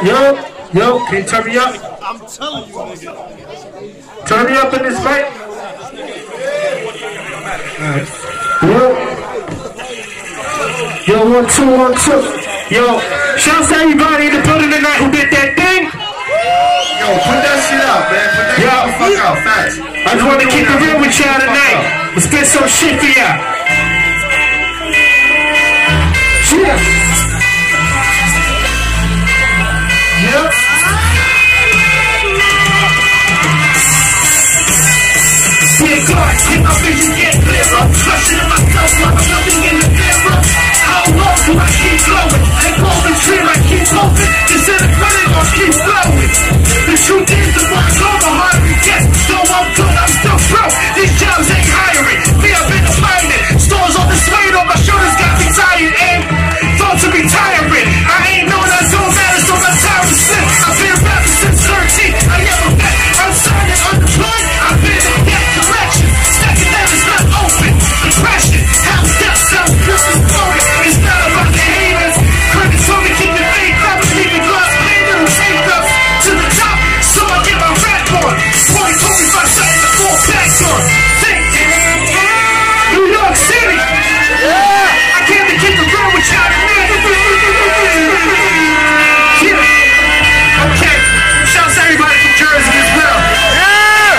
Yo, can you turn me up? I'm telling you, nigga. Turn me up in this mic. Alright. Yo, 1, 2, 1, 2. Yo, shouts to everybody in the building tonight who did that thing. Yo, put that shit out, man. Put that shit the fuck out, facts. I just want to keep it real with y'all tonight. Let's get some shit for y'all. Yeah. Yep. Dear God, can my vision get clearer? Questioning myself while I'm looking in the mirror. How long do I keep glowing? And golden dream I keep hoping. Disintegrating or keep flowing. The truth is the more I go, the harder it gets. Though I'm good, I'm still broke. These jobs ain't hiring. Me, I've been abiding. Stores on the suede on my shoulders got me tired. And thoughts of retiring. I ain't known that don't matter, so my time is slick. I've been rapping since 13. I never met. I'm signing unemployed. I've been in debt collection. Second that is not open. Depression. How death sounds good and floating. It's not about the haters. Critics told me keep your faith up. Keep your gloves clean. It'll take us to the top. So I get my rap on. Boy told me if I shut the full back on. Think. New York City. Yeah. I came to keep the real with y'all tonight. Yeah. Okay. Shouts to everybody from Jersey as well. Yeah.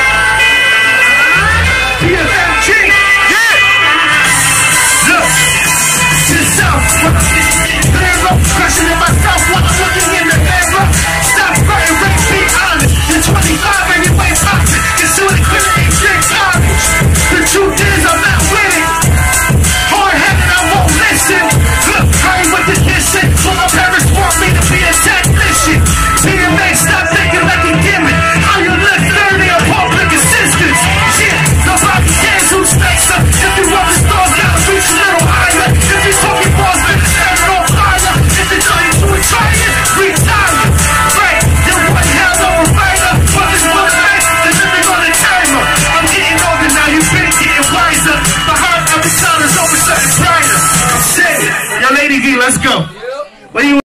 PFMG. Yeah. Look. To the south. Clear up. Questioning myself while I'm looking in the mirror. Stop fighting, race, be honest. You're 25 and you ain't boxing. You're still in clear and drink garbage. The truth is I'm not winning. Hard-headed, I won't listen. Look, I ain't with the dissing. So my parents want me to be a technician. PMA, stop thinking like a gimmick. How you live 30 on public assistance. Shit, nobody cares who stakes up. If you run the stars, gotta reach a little higher. If you talking balls, better stand it on fire. If it's all you do is try it, retire. Right, you're one hell of a writer. But it's one night, they're living on a timer. I'm getting older now, you've been getting wiser. My heart of the sun is always something brighter. Shit, yo, Lady V, let's go. What do you